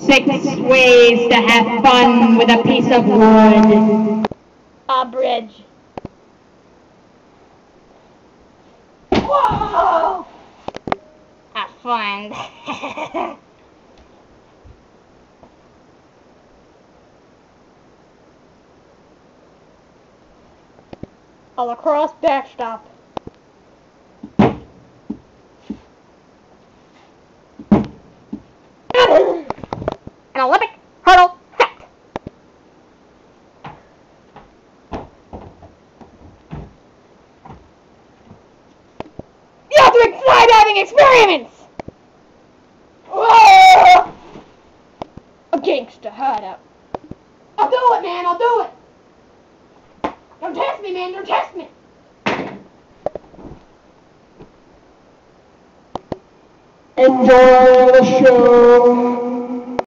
6 ways to have fun with a piece of wood. A bridge. Whoa! Have fun. A lacrosse backstop. An Olympic hurdle set. The ultimate skydiving experiments! Whoa! A gangster hideout. I'll do it, man, I'll do it! Don't test me, man, don't test me! Enjoy the show.